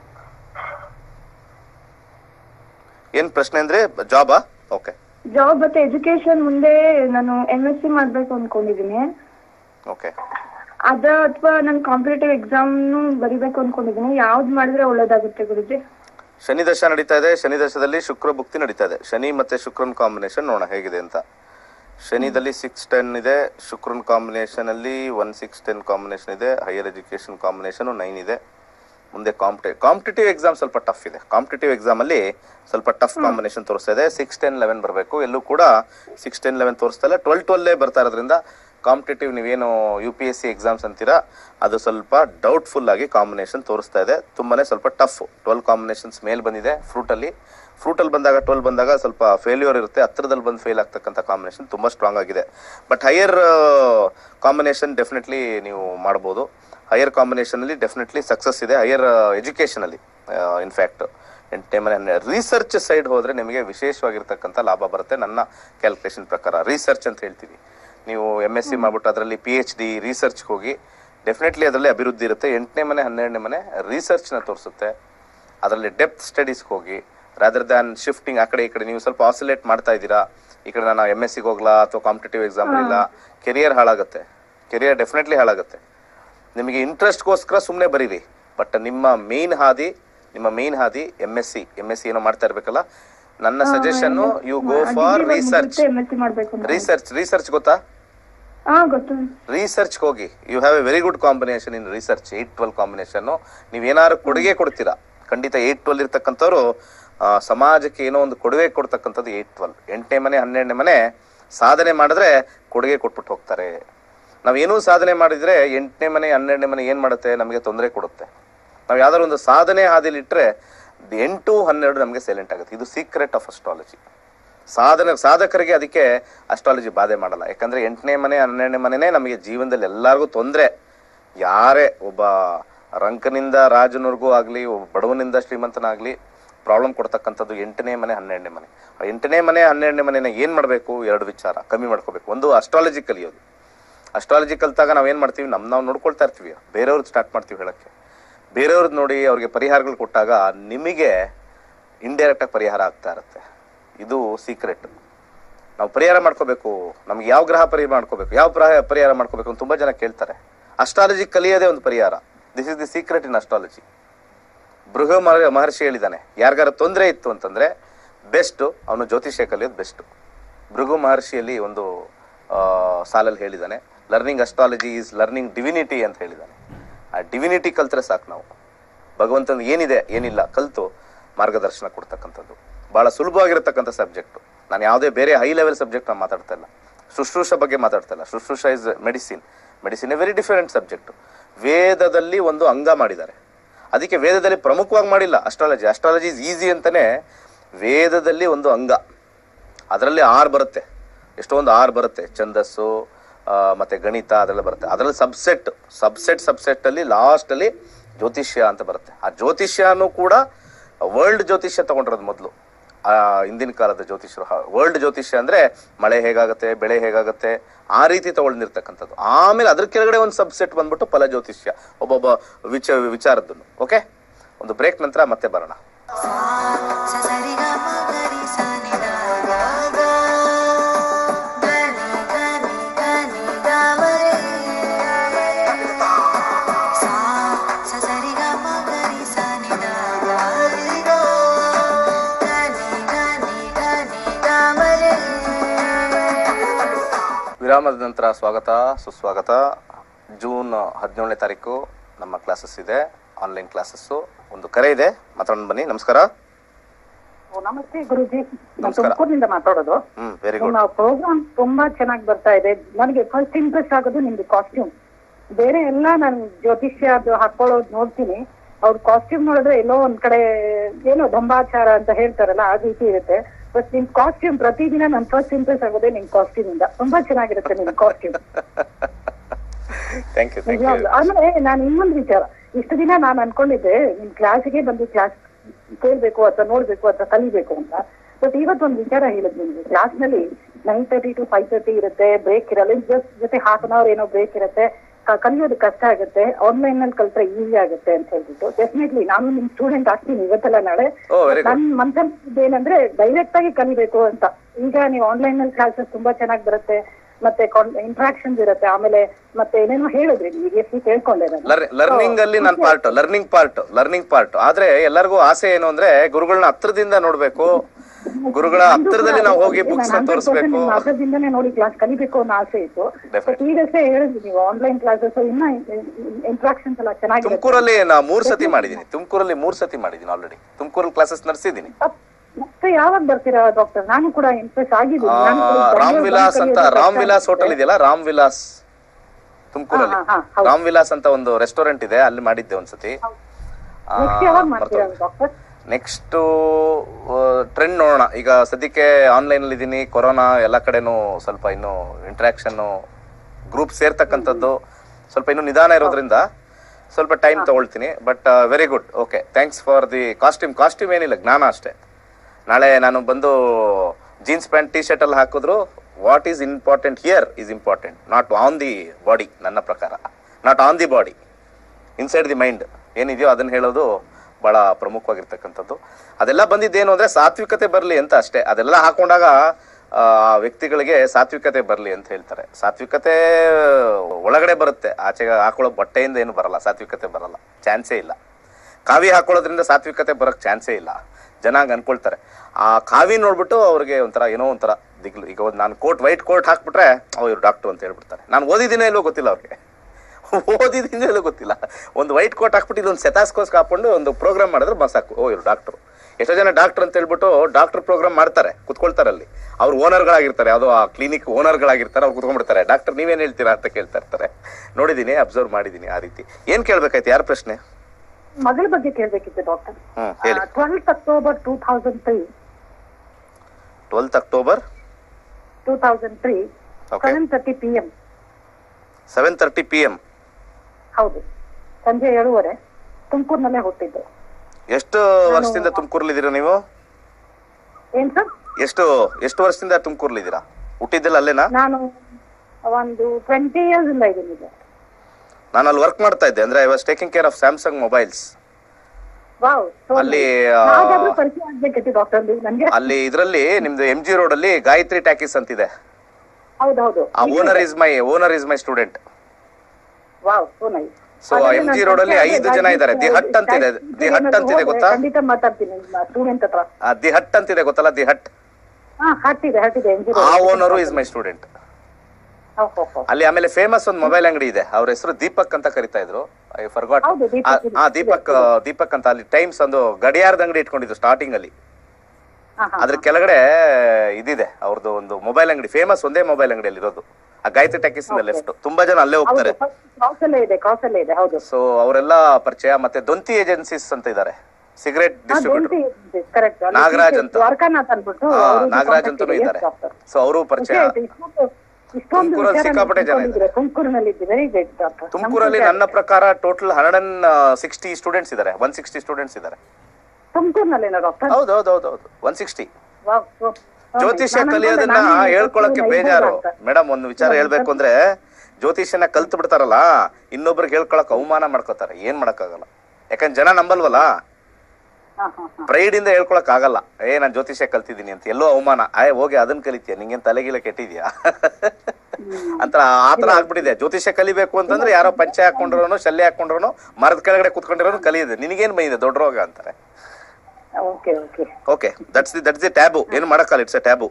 ಏನ್ ಪ್ರಶ್ನೆ ಅಂದ್ರೆ ಜಾಬಾ? ಓಕೆ, ಜಾಬ್ ಮತ್ತೆ ಎಜುಕೇಶನ್ ಮುಂದೆ ನಾನು MSc ಮಾಡ್ಬೇಕು ಅನ್ಕೊಂಡಿದೀನಿ. ಓಕೆ. ಅಥವಾ ನಾನು ಕಾಂಪಿಟೇಟಿವ್ ಎಕ್ಸಾಮ್ ಬರಿಬೇಕು ಅನ್ಕೊಂಡಿದೀನಿ. ಯಾವ್ದು ಮಾಡಿದ್ರೆ ಒಳ್ಳೇದಾಗುತ್ತೆ ಗುರುಜಿ? ಶನಿ ದಶ ನಡೀತಾ ಇದೆ. ಶನಿ ದಶದಲ್ಲಿ ಶುಕ್ರ ಭುಕ್ತಿ ನಡೀತಾ ಇದೆ. ಶನಿ ಮತ್ತೆ ಶುಕ್ರನ್ ಕಾಂಬಿನೇಷನ್ ನೋಡೋಣ ಹೇಗಿದೆ ಅಂತ. ಶನಿದಲ್ಲಿ 6-10 ಇದೆ. ಶುಕ್ರನ್ ಕಾಂಬಿನೇಷನ್ ಅಲ್ಲಿ 1-6-10 ಕಾಂಬಿನೇಷನ್ ಇದೆ. ಹೈಯರ್ ಎಜುಕೇಶನ್ ಕಾಂಬಿನೇಷನ್ 9 ಇದೆ. ಮುಂದೆ ಕಾಂಪಿಟೇಟಿವ್ ಎಕ್ಸಾಮ್ ಸ್ವಲ್ಪ ಟಫ್ ಇದೆ. ಕಾಂಪಿಟೇಟಿವ್ ಎಕ್ಸಾಮ್ ಅಲ್ಲಿ ಸ್ವಲ್ಪ ಟಫ್ ಕಾಂಬಿನೇಷನ್ ತೋರಿಸ್ತಾ ಇದೆ. 6-10-11 ಬರಬೇಕು. ಎಲ್ಲೂ ಕೂಡ 6-10-11 ತೋರಿಸ್ತಾ ಇಲ್ಲ. 12-12 ಬರ್ತಾ ಇರೋದ್ರಿಂದ ಕಾಂಪಿಟೇಟಿವ್ ನೀವೇನು UPSC ಎಕ್ಸಾಮ್ಸ್ ಅಂತೀರಾ ಅದು ಸ್ವಲ್ಪ ಡೌಟ್ಫುಲ್ ಆಗಿ ಕಾಂಬಿನೇಷನ್ ತೋರಿಸ್ತಾ ಇದೆ. ತುಂಬಾನೇ ಸ್ವಲ್ಪ ಟಫ್. 12 ಕಾಂಬಿನೇಷನ್ಸ್ ಮೇಲ್ ಬಂದಿದೆ ಫ್ರೂಟಲ್ಲಿ ಬಂದಾಗ 12 ಬಂದಾಗ ಸ್ವಲ್ಪ ಫೇಲ್ಯೂರ್ ಇರುತ್ತೆ. ಹತ್ರದಲ್ಲಿ ಬಂದು ಫೇಲ್ ಆಗ್ತಕ್ಕಂಥ ಕಾಂಬಿನೇಷನ್ ತುಂಬ ಸ್ಟ್ರಾಂಗ್ ಆಗಿದೆ. ಬಟ್ ಹೈಯರ್ ಕಾಂಬಿನೇಷನ್ ಡೆಫಿನೆಟ್ಲಿ ನೀವು ಮಾಡ್ಬೋದು. ಹೈಯರ್ ಕಾಂಬಿನೇಷನಲ್ಲಿ ಡೆಫಿನೆಟ್ಲಿ ಸಕ್ಸಸ್ ಇದೆ. ಹೈಯರ್ ಎಜುಕೇಷನಲ್ಲಿ ಇನ್ಫ್ಯಾಕ್ಟ್ ರಿಸರ್ಚ್ ಸೈಡ್ ಹೋದರೆ ನಿಮಗೆ ವಿಶೇಷವಾಗಿರ್ತಕ್ಕಂಥ ಲಾಭ ಬರುತ್ತೆ. ನನ್ನ ಕ್ಯಾಲ್ಕುಲೇಷನ್ ಪ್ರಕಾರ ರಿಸರ್ಚ್ ಅಂತ ಹೇಳ್ತೀವಿ. ನೀವು MSc ಮಾಡ್ಬಿಟ್ಟು ಅದರಲ್ಲಿ PhD ರಿಸರ್ಚ್ಗೆ ಹೋಗಿ ಡೆಫಿನೆಟ್ಲಿ ಅದರಲ್ಲಿ ಅಭಿವೃದ್ಧಿ ಇರುತ್ತೆ. 8ನೇ ಮನೆ 12ನೇ ಮನೆ ರಿಸರ್ಚ್ನ ತೋರಿಸುತ್ತೆ. ಅದರಲ್ಲಿ ಡೆಪ್ತ್ ಸ್ಟಡೀಸ್ಗೆ ಹೋಗಿ ರಾದರ್ ದ್ಯಾನ್ ಶಿಫ್ಟಿಂಗ್ ಆ ಕಡೆ ಈ ಕಡೆ ನೀವು ಸ್ವಲ್ಪ ಆಸಿಲೇಟ್ ಮಾಡ್ತಾ ಇದ್ದೀರಾ. ಈ ಕಡೆ ನಾನು MScಗೆ ಹೋಗ್ಲಾ ಅಥವಾ ಕಾಂಪಿಟೇಟಿವ್ ಎಕ್ಸಾಮ್ ಇಲ್ಲ, ಕೆರಿಯರ್ ಹಾಳಾಗುತ್ತೆ. ಕೆರಿಯರ್ ಡೆಫಿನೆಟ್ಲಿ ಹಾಳಾಗುತ್ತೆ. ನಿಮಗೆ ಇಂಟ್ರೆಸ್ಟ್ಗೋಸ್ಕರ ಸುಮ್ಮನೆ ಬರೀರಿ. ಬಟ್ ನಿಮ್ಮ ಮೇನ್ ಹಾದಿ MSc ಏನೋ ಮಾಡ್ತಾ ಇರ್ಬೇಕಲ್ಲ. ನನ್ನ suggestion you go for research ಗೊತ್ತಾ? ರಿಸರ್ಚ್ ಹೋಗಿ. You have a very good combination in research. 8-12 combination. ನೀವೇನಾದ್ರು ಕೊಡುಗೆ ಕೊಡ್ತೀರಾ ಖಂಡಿತ. 8-12 ಇರ್ತಕ್ಕಂಥವ್ರು ಸಮಾಜಕ್ಕೆ ಏನೋ ಒಂದು ಕೊಡುಗೆ ಕೊಡ್ತಕ್ಕಂಥದ್ದು 8-12. 8ನೇ ಮನೆ 12ನೇ ಮನೆ ಸಾಧನೆ ಮಾಡಿದ್ರೆ ಕೊಡುಗೆ ಕೊಟ್ಬಿಟ್ಟು ಹೋಗ್ತಾರೆ. ನಾವೇನೂ ಸಾಧನೆ ಮಾಡಿದ್ರೆ 8ನೇ ಮನೆ 12ನೇ ಮನೆ ಏನ್ ಮಾಡುತ್ತೆ? ನಮಗೆ ತೊಂದರೆ ಕೊಡುತ್ತೆ. ನಾವು ಯಾವ್ದಾದ್ರು ಒಂದು ಸಾಧನೆ ಹಾದಿಲಿ ಇಟ್ಟರೆ 8-12 ನಮಗೆ ಸೈಲೆಂಟ್ ಆಗುತ್ತೆ. ಇದು ಸೀಕ್ರೆಟ್ ಆಫ್ ಅಸ್ಟ್ರಾಲಜಿ. ಸಾಧಕರಿಗೆ ಅದಕ್ಕೆ ಅಸ್ಟ್ರಾಲಜಿ ಬಾಧೆ ಮಾಡಲ್ಲ. ಯಾಕಂದ್ರೆ 8ನೇ ಮನೆ 12ನೇ ಮನೆನೇ ನಮಗೆ ಜೀವನದಲ್ಲಿ ಎಲ್ಲರಿಗೂ ತೊಂದರೆ. ಯಾರೇ ಒಬ್ಬ ರಂಕನಿಂದ ರಾಜನವರೆಗೂ ಆಗಲಿ, ಒಬ್ಬ ಬಡವನಿಂದ ಶ್ರೀಮಂತನಾಗಲಿ ಪ್ರಾಬ್ಲಮ್ ಕೊಡ್ತಕ್ಕಂಥದ್ದು 8ನೇ ಮನೆ 12ನೇ ಮನೆ. 8ನೇ ಮನೆ 12ನೇ ಮನೆನ ಏನು ಮಾಡಬೇಕು? 2 ವಿಚಾರ ಕಮ್ಮಿ ಮಾಡ್ಕೋಬೇಕು. ಒಂದು ಅಸ್ಟ್ರಾಲಜಿ ಕಲಿಯೋದು. ಅಸ್ಟ್ರಾಲಜಿ ಕಲಿತಾಗ ನಾವೇನು ಮಾಡ್ತೀವಿ? ನಾವು ನೋಡ್ಕೊಳ್ತಾ ಇರ್ತೀವಿ. ಬೇರೆಯವ್ರದ್ದು ಸ್ಟಾರ್ಟ್ ಮಾಡ್ತೀವಿ ಹೇಳಕ್ಕೆ. ಬೇರೆಯವ್ರದ್ದು ನೋಡಿ ಅವ್ರಿಗೆ ಪರಿಹಾರಗಳು ಕೊಟ್ಟಾಗ ನಿಮಗೆ ಇಂಡೈರೆಕ್ಟಾಗಿ ಪರಿಹಾರ ಆಗ್ತಾ ಇರುತ್ತೆ. ಇದು ಸೀಕ್ರೆಟ್. ನಾವು ಪರಿಹಾರ ಮಾಡ್ಕೋಬೇಕು. ನಮ್ಗೆ ಯಾವ ಗ್ರಹ ಪರಿಹಾರ ಮಾಡ್ಕೋಬೇಕು, ಯಾವ ಪರಿಹಾರ ಮಾಡ್ಕೋಬೇಕು ಅಂತ ತುಂಬ ಜನ ಕೇಳ್ತಾರೆ. ಅಸ್ಟ್ರಾಲಜಿ ಕಲಿಯೋದೇ ಒಂದು ಪರಿಹಾರ. This is the secret in astrology. Bhrigu Maharshi ಹೇಳಿದ್ದಾನೆ, ಯಾರಿಗಾರ ತೊಂದರೆ ಇತ್ತು ಅಂತಂದ್ರೆ ಬೆಸ್ಟ್ ಅವನು ಜ್ಯೋತಿಷ್ಯ ಕಲಿಯೋದು ಬೆಸ್ಟ್. ಭೃಗು ಮಹರ್ಷಿಯಲ್ಲಿ ಒಂದು ಸಾಲಲ್ಲಿ ಹೇಳಿದ್ದಾನೆ, learning astrology is learning divinity ಅಂತ ಹೇಳಿದ್ದಾನೆ. ಆ ಡಿವಿನಿಟಿ ಕಲ್ತ್ರೆ ಸಾಕು. ನಾವು ಭಗವಂತನ ಏನಿದೆ ಏನಿಲ್ಲ ಕಲ್ತು ಮಾರ್ಗದರ್ಶನ ಕೊಡ್ತಕ್ಕಂಥದ್ದು ಭಾಳ ಸುಲಭವಾಗಿರತಕ್ಕಂಥ ಸಬ್ಜೆಕ್ಟು. ನಾನು ಯಾವುದೇ ಬೇರೆ ಹೈ ಲೆವೆಲ್ ಸಬ್ಜೆಕ್ಟ್ ನಾನು ಮಾತಾಡ್ತಾ ಇಲ್ಲ. ಶುಶ್ರೂಷ ಬಗ್ಗೆ ಮಾತಾಡ್ತಾ ಇಲ್ಲ. ಶುಶ್ರೂಷ is medicine a very different subject. ವೇದದಲ್ಲಿ ಒಂದು ಅಂಗ ಮಾಡಿದ್ದಾರೆ. ಅದಕ್ಕೆ ವೇದದಲ್ಲಿ ಪ್ರಮುಖವಾಗಿ ಮಾಡಿಲ್ಲ ಅಸ್ಟ್ರಾಲಜಿ ಇಸ್ ಈಸಿ ಅಂತಾನೆ ವೇದದಲ್ಲಿ ಒಂದು ಅಂಗ. ಅದರಲ್ಲಿ 6 ಬರುತ್ತೆ, ಎಷ್ಟೊಂದು 6 ಬರುತ್ತೆ. ಛಂದಸ್ಸು ಮತ್ತೆ ಗಣಿತ ಅದೆಲ್ಲ ಬರುತ್ತೆ. ಅದರಲ್ಲಿ ಸಬ್ಸೆಟ್ ಅಲ್ಲಿ ಲಾಸ್ಟ್ ಅಲ್ಲಿ ಜ್ಯೋತಿಷ್ಯ ಅಂತ ಬರುತ್ತೆ. ಆ ಜ್ಯೋತಿಷ್ಯನೂ ಕೂಡ ವರ್ಲ್ಡ್ ಜ್ಯೋತಿಷ್ಯ ತಗೊಂಡಿರೋದು ಮೊದಲು. ಹಿಂದಿನ ಕಾಲದ ಜ್ಯೋತಿಷ್ಯರು ವರ್ಲ್ಡ್ ಜ್ಯೋತಿಷ್ಯ ಅಂದ್ರೆ ಮಳೆ ಹೇಗಾಗುತ್ತೆ, ಬೆಳೆ ಹೇಗಾಗುತ್ತೆ, ಆ ರೀತಿ ತಗೊಂಡಿರ್ತಕ್ಕಂಥದ್ದು. ಆಮೇಲೆ ಅದ್ರ ಕೆಳಗಡೆ ಒಂದು ಸಬ್ಸೆಟ್ ಬಂದ್ಬಿಟ್ಟು ಫಲ ಜ್ಯೋತಿಷ್ಯ, ಒಬ್ಬೊಬ್ಬ ವಿಚಾರದನ್ನು. ಓಕೆ, ಒಂದು ಬ್ರೇಕ್ ನಂತರ ಮತ್ತೆ ಬರೋಣ. ವಿರಾಮದ ನಂತರ ಸ್ವಾಗತ ಸುಸ್ವಾಗತ. ಜೂನ್ 17ನೇ ತಾರೀಕು ನಮ್ಮ ಕ್ಲಾಸಸ್ ಇದೆ, ಆನ್ಲೈನ್ ಕ್ಲಾಸಸ್ಸು. ಒಂದು ಕರೆ ಇದೆ, ಮಾತಾಡೋಣ ಬನ್ನಿ. ನಮಸ್ಕಾರ. ನಮಸ್ತೆ ಗುರುಜಿ, ನಾನು ತುಮಕೂರಿನಿಂದ ಮಾತಾಡೋದು. Very good. ಪ್ರೋಗ್ರಾಮ್ ತುಂಬಾ ಚೆನ್ನಾಗಿ ಬರ್ತಾ ಇದೆ. ನನಗೆ ಫಸ್ಟ್ ಇಂಪ್ರೆಸ್ ಆಗೋದು ನಿಮ್ದು ಕಾಸ್ಟ್ಯೂಮ್. ಬೇರೆ ಎಲ್ಲ ನಾನು ಜ್ಯೋತಿಷ್ಯ ಅದು ಹಾಕೊಳ್ಳೋದು ನೋಡ್ತೀನಿ. ಅವ್ರ ಕಾಸ್ಟ್ಯೂಮ್ ನೋಡಿದ್ರೆ ಎಲ್ಲೋ ಒಂದ್ ಕಡೆ ಏನೋ ದಂಬಾಚಾರ ಅಂತ ಹೇಳ್ತಾರಲ್ಲ, ಆ ರೀತಿ ಇರುತ್ತೆ. ಬಟ್ ನಿಮ್ ಕಾಸ್ಟ್ಯೂಮ್ ಪ್ರತಿದಿನ ನನ್ ಫಸ್ಟ್ ಇಂಪ್ರೆಸ್ ಆಗೋದೇ ನಿಮ್ ಕಾಸ್ಟ್ಯೂಮ್ ಇಂದ. ತುಂಬಾ ಚೆನ್ನಾಗಿರುತ್ತೆ ನಿಮ್ ಕಾಸ್ಟ್ಯೂಮ್. ಆಮೇಲೆ ನಾನು ಇನ್ನೊಂದು ವಿಚಾರ, ಇಷ್ಟು ದಿನ ನಾನು ಅನ್ಕೊಂಡಿದ್ದೆ ನಿಮ್ ಕ್ಲಾಸಿಗೆ ಬಂದು ಕ್ಲಾಸ್ ಕೇಳ್ಬೇಕು ಅಥವಾ ನೋಡ್ಬೇಕು ಅಥವಾ ಕಲಿಬೇಕು ಅಂತ. ಬಟ್ ಇವತ್ತೊಂದು ವಿಚಾರ ಹೇಳಿದ್ ನಿಮ್ಗೆ, ಕ್ಲಾಸ್ ನಲ್ಲಿ 9:30 to 5:30 ಇರುತ್ತೆ, ಬ್ರೇಕ್ ಇರಲ್ಲ. ಜೊತೆ half an hour ಏನೋ ಬ್ರೇಕ್ ಇರುತ್ತೆ. ಕಲಿಯೋದು ಕಷ್ಟ ಆಗುತ್ತೆ, ಆನ್ಲೈನ್ ನಲ್ಲಿ ಕಲ್ತ್ರೆ ಈಸಿ ಆಗುತ್ತೆ ಅಂತ ಹೇಳ್ಬಿಟ್ಟು ಡೆಫಿನೆಟ್ಲಿ ನಾನು ನಿಮ್ ಸ್ಟೂಡೆಂಟ್ ಆಗ್ತೀನಿ ಇವತ್ತೆಲ್ಲ ನಾಳೆ. ನನ್ ಮನ್ಸಲ್ಲಿ ಏನಂದ್ರೆ ಡೈರೆಕ್ಟ್ ಆಗಿ ಕಲಿಬೇಕು ಅಂತ. ಈಗ ನೀವು ಆನ್ಲೈನ್ ನಲ್ಲಿ ಕ್ಲಾಸಸ್ ತುಂಬಾ ಚೆನ್ನಾಗಿ ಬರುತ್ತೆ, ಮತ್ತೆ ಇಂಟ್ರಾಕ್ಷನ್ಸ್ ಇರುತ್ತೆ. ಆಮೇಲೆ ಮತ್ತೆ ಏನೇನೋ ಹೇಳಿದ್ರಿ, ಈಗ ಎಷ್ಟು ಕೇಳ್ಕೊಂಡೆ ಲರ್ನಿಂಗ್ ಅಲ್ಲಿ ನಾನು ಲರ್ನಿಂಗ್ ಪಾರ್ಟ್. ಆದ್ರೆ ಎಲ್ಲರಿಗೂ ಆಸೆ ಏನು ಅಂದ್ರೆ ಗುರುಗಳನ್ನ ಹತ್ರದಿಂದ ನೋಡ್ಬೇಕು, ಗುರುಗಳ ಹತ್ತಿರದಲ್ಲಿ ನಾವು ಹೋಗಿ ಬುಕ್ಸ್ ತೋರಿಸಬೇಕು, ಹತ್ರದಿಂದನೇ ನೋಡಿ ಕ್ಲಾಸ್ ಕಲಿಬೇಕು ಅನ್ನೋ ಆಸೆ ಇತ್ತು. ಈಗಷ್ಟೇ ಹೇಳಿದ್ವಿ ನೀವು ಆನ್ಲೈನ್ ಕ್ಲಾಸಸ್ ಇನ್ನ ಇಂಟ್ರಾಕ್ಷನ್ಸ್ ಎಲ್ಲ ಚೆನ್ನಾಗಿ. ತುಮಕೂರಲ್ಲಿ ನಾ 3 ಸತಿ ಮಾಡಿದೀನಿ. ತುಮಕೂರಲ್ಲಿ 3 ಸತಿ ಮಾಡಿದೀನಿ ಆಲ್ರೆಡಿ. ತುಮಕೂರಲ್ಲಿ ಕ್ಲಾಸಸ್ ನಡೆಸಿದೀನಿ. ಮತ್ತೆ ಯಾವಾಗ ಬರ್ತೀರಾ ಡಾಕ್ಟರ್? ನಾನು ಕೂಡ ಇಂಟ್ರೆಸ್ಟ್ ಆಗಿದ್ದೀನಿ. ರಾಮ್ ವಿಲಾಸ್ ಅಂತ, ರಾಮ್ ವಿಲಾಸ್ ಹೋಟೆಲ್ ಇದೆಯಲ್ಲ, ರಾಮ್ ವಿಲಾಸ್ ತುಮಕೂರಲ್ಲಿ, ರಾಮ್ ವಿಲಾಸ್ ಅಂತ ಒಂದು ರೆಸ್ಟೋರೆಂಟ್ ಇದೆ, ಅಲ್ಲಿ ಮಾಡಿದ್ದೆ ಒಂದ್ಸತಿ. ನೆಕ್ಸ್ಟ್ ಟ್ರೆಂಡ್ ನೋಡೋಣ. ಈಗ ಸದ್ಯಕ್ಕೆ ಆನ್ಲೈನ್ ಅಲ್ಲಿ ಇದೀನಿ, ಕೊರೋನಾ ಎಲ್ಲ ಕಡೆನೂ ಸ್ವಲ್ಪ ಇನ್ನು ಇಂಟ್ರಾಕ್ಷನ್ ಗ್ರೂಪ್ ಸೇರ್ತಕ್ಕಂಥದ್ದು ಸ್ವಲ್ಪ ಇನ್ನು ನಿಧಾನ ಇರೋದ್ರಿಂದ ಸ್ವಲ್ಪ ಟೈಮ್ ತಗೊಳ್ತೀನಿ. But very good, okay, thanks for the costume ಏನಿಲ್ಲ, ಜ್ಞಾನ ಅಷ್ಟೇ. ನಾಳೆ ನಾನು ಬಂದು ಜೀನ್ಸ್ ಪ್ಯಾಂಟ್ ಟಿ ಶರ್ಟ್ ಅಲ್ಲಿ ಹಾಕಿದ್ರು what is important here is important, not on the body. ನನ್ನ ಪ್ರಕಾರ not on the body, inside the mind ಏನಿದೆಯೋ ಅದನ್ನ ಹೇಳೋದು ಬಹಳ ಪ್ರಮುಖವಾಗಿರ್ತಕ್ಕಂಥದ್ದು. ಅದೆಲ್ಲ ಬಂದಿದ್ದೇನು ಅಂದ್ರೆ ಸಾತ್ವಿಕತೆ ಬರಲಿ ಅಂತ ಅಷ್ಟೇ. ಅದೆಲ್ಲ ಹಾಕೊಂಡಾಗ ಆ ವ್ಯಕ್ತಿಗಳಿಗೆ ಸಾತ್ವಿಕತೆ ಬರಲಿ ಅಂತ ಹೇಳ್ತಾರೆ. ಸಾತ್ವಿಕತೆ ಒಳಗಡೆ ಬರುತ್ತೆ, ಆಚೆಗೆ ಹಾಕೊಳ್ಳೋ ಬಟ್ಟೆಯಿಂದ ಏನು ಬರಲ್ಲ, ಸಾತ್ವಿಕತೆ ಬರಲ್ಲ, ಚಾನ್ಸೇ ಇಲ್ಲ. ಕಾವಿ ಹಾಕೊಳ್ಳೋದ್ರಿಂದ ಸಾತ್ವಿಕತೆ ಬರೋಕ್ ಚಾನ್ಸೇ ಇಲ್ಲ. ಜನ ಹಂಗೆ ಅನ್ಕೊಳ್ತಾರೆ. ಆ ಕಾವಿ ನೋಡ್ಬಿಟ್ಟು ಅವ್ರಿಗೆ ಒಂಥರ ಏನೋ ಒಂಥರ ದಿಗ್ಲು. ಈಗ ನಾನು ವೈಟ್ ಕೋಟ್ ಹಾಕ್ಬಿಟ್ರೆ ಇವ್ರು ಡಾಕ್ಟರ್ ಅಂತ ಹೇಳ್ಬಿಡ್ತಾರೆ. ನಾನು ಓದಿದ್ದೀನೋ ಇಲ್ಲೋ ಗೊತ್ತಿಲ್ಲ ಅವ್ರಿಗೆ, ಓದಿದ್ದೀನಿ ಇಲ್ಲೋ ಗೊತ್ತಿಲ್ಲ. ಒಂದು ವೈಟ್ ಕೋಟ್ ಹಾಕ್ಬಿಟ್ಟು ಇದೊಂದು ಸೆತಾಸ್ಕೋಸ್ ಹಾಕೊಂಡು ಒಂದು ಪ್ರೋಗ್ರಾಮ್ ಮಾಡಿದ್ರೆ ಸಾಕು, ಇವ್ರು ಡಾಕ್ಟರ್. ಎಷ್ಟೋ ಜನ ಡಾಕ್ಟರ್ ಅಂತ ಹೇಳ್ಬಿಟ್ಟು ಡಾಕ್ಟರ್ ಪ್ರೋಗ್ರಾಮ್ ಮಾಡ್ತಾರೆ, ಕುತ್ಕೊಳ್ತಾರೆ ಅಲ್ಲಿ. ಅವ್ರು ಓನರ್ಗಳಾಗಿರ್ತಾರೆ, ಯಾವುದೋ ಆ ಕ್ಲಿನಿಕ್ ಓನರ್ಗಳಾಗಿರ್ತಾರೆ, ಅವ್ರು ಕುತ್ಕೊಂಡ್ಬಿಡ್ತಾರೆ. ಡಾಕ್ಟರ್ ನೀವೇನು ಹೇಳ್ತೀರಾ ಅಂತ ಕೇಳ್ತಾ ಇರ್ತಾರೆ. ನೋಡಿದ್ದೀನಿ, ಅಬ್ಸರ್ವ್ ಮಾಡಿದ್ದೀನಿ ಆ ರೀತಿ. ಏನ್ ಕೇಳ್ಬೇಕಾಯ್ತು, ಯಾರ ಪ್ರಶ್ನೆ? ಮಗಳ ಬಗ್ಗೆ ಕೇಳ್ಬೇಕಿತ್ತು doctor. 12th October 2003. 12th October 2003, 7:30 PM. 7:30 PM. ಹೌದು, ಸಂಜೆ 7:30. ತುಮಕೂರಿನಲ್ಲೇ ಹುಟ್ಟಿದ್ದು. ಎಷ್ಟು ವರ್ಷದಿಂದ ತುಮಕೂರಲ್ಲಿದ್ದೀರಾ ನೀವು? ಏನ್ ಸರ್? ಎಷ್ಟು ವರ್ಷದಿಂದ ತುಮಕೂರಲ್ಲಿದ್ದೀರಾ? ಹುಟ್ಟಿದ್ದೆಲ್ಲ ಅಲ್ಲೇನಾ? ನಾನು ಒಂದು 20 years ಇಂದ ಇದ್ದೀನಿ. ನಾನು ಅಲ್ಲಿ ವರ್ಕ್ ಮಾಡ್ತಾ ಇದ್ದೆ, ಅಂದ್ರೆ I was taking care of Samsung mobiles. ಅಲ್ಲಿ ಇದರಲ್ಲಿ ನಿಮ್ದು MG ರೋಡ್ ಅಲ್ಲಿ ಗಾಯತ್ರಿ ಟ್ಯಾಕಿಸ್ ಅಂತಿದೆ. ಆ owner is my student. So MG road ಅಲ್ಲಿ 5 ಜನ ಇದ್ದಾರೆ. ದಿ ಹಟ್ ಅಂತಿದೆ, ಗೊತ್ತಾ? ದಿ ಹಟ್ ಅಂತಿದೆ ಗೊತ್ತಲ್ಲ, ದಿ ಹಟ್. ಆ ಓನರು ಇಸ್ ಮೈ ಸ್ಟೂಡೆಂಟ್ ಅಲ್ಲಿ. ಆಮೇಲೆ ಫೇಮಸ್ ಒಂದು ಮೊಬೈಲ್ ಅಂಗಡಿ ಇದೆ, ಅವ್ರ ಹೆಸರು ದೀಪಕ್ ಅಂತ ಕರಿತಾ ಇದ್ರು. I forgot. ದೀಪಕ್ ಅಂತ. ಅಲ್ಲಿ ಟೈಮ್ಸ್ ಒಂದು ಗಡಿಯಾರದ ಅಂಗಡಿ ಇಟ್ಕೊಂಡಿದ್ರು ಸ್ಟಾರ್ಟಿಂಗ್ ಅಲ್ಲಿ. ಅದ್ರ ಕೆಳಗಡೆ ಇದಿದೆ ಅವ್ರದ್ದು ಒಂದು ಮೊಬೈಲ್ ಅಂಗಡಿ, ಫೇಮಸ್ ಒಂದೇ ಮೊಬೈಲ್ ಅಂಗಡಿಯಲ್ಲಿ ಇರೋದು, ಆ ಗಾಯತ್ರಿ ಟ್ಯಾಕಿಸ್ ಲೆಫ್ಟ್. ತುಂಬಾ ಜನ ಅಲ್ಲೇ ಹೋಗ್ತಾರೆ. ಸೊ ಅವರೆಲ್ಲ ಪರಿಚಯ. ಮತ್ತೆ ದೊಂತಿ ಏಜೆನ್ಸೀಸ್ ಅಂತ ಇದ್ದಾರೆ, ಸಿಗರೇಟ್ ಡಿಸ್ಟ್ರಿಬ್ಯೂಟರ್, ನಾಗರಾಜ್ ಅಂತ. ನಾಗರಾಜ್ ಅಂತನೂ ಇದ್ದಾರೆ. ಸೊ ಅವರು ಪರಿಚಯ. ತುಮಕೂರಲ್ಲಿ ಸಿಕ್ಕಾಪಟ್ಟೆ ಜನ ಇದ್ದಾರೆ. ತುಮಕೂರಲ್ಲಿ ನನ್ನ ಪ್ರಕಾರ ಟೋಟಲ್ 160 ಸ್ಟೂಡೆಂಟ್ಸ್ ಇದ್ದಾರೆ. 160 ಸ್ಟೂಡೆಂಟ್ಸ್ ಇದ್ದಾರೆ. ಹೌದು 160. ಜ್ಯೋತಿಷ್ಯ ಕಲಿಯೋದನ್ನ ಹೇಳ್ಕೊಳಕ್ಕೆ ಬೇಜಾರು ಮೇಡಮ್. ಒಂದು ವಿಚಾರ ಹೇಳ್ಬೇಕು ಅಂದ್ರೆ, ಜ್ಯೋತಿಷ್ಯನ ಕಲ್ತು ಬಿಡ್ತಾರಲ್ಲ, ಇನ್ನೊಬ್ರಿಗೆ ಹೇಳ್ಕೊಳಕ್ ಅವಮಾನ ಮಾಡ್ಕೋತಾರೆ. ಏನ್ ಮಾಡಕ್ಕಾಗಲ್ಲ, ಯಾಕಂದ್ರೆ ಜನ ನಂಬಲ್ವಲ್ಲ. ಪ್ರೈಡ್ ಇಂದ ಹೇಳ್ಕೊಳಕ್ ಆಗಲ್ಲ, ನಾನ್ ಜ್ಯೋತಿಷ್ಯ ಕಲ್ತಿದ್ದೀನಿ ಅಂತ. ಎಲ್ಲೋ ಅವಮಾನ, ಹೋಗಿ ಅದನ್ನ ಕಲಿತೀಯ, ನಿಂಗೇನ್ ತಲೆಗಿಲ್ಲ ಕೆಟ್ಟಿದ್ಯಾ ಅಂತ ಆತರ ಆಗ್ಬಿಟ್ಟಿದೆ. ಜ್ಯೋತಿಷ್ಯ ಕಲಿಬೇಕು ಅಂತಂದ್ರೆ ಯಾರೋ ಪಂಚೆ ಹಾಕೊಂಡ್ರೋನು, ಶಲ್ಯ ಹಾಕೊಂಡ್ರೋನು, ಮರದ ಕೆಳಗಡೆ ಕುತ್ಕೊಂಡಿರೋನು ಕಲಿಯಿದೆ. ನಿನಗೇನ್ ಬಂದಿದೆ ದೊಡ್ಡ ರೋಗ ಅಂತಾರೆ. Okay, that's the taboo. ಏನು ಮಾಡಕ್ಕಲ್ಲ, ಇಟ್ಸ್ ಎ ಟ್ಯಾಬು.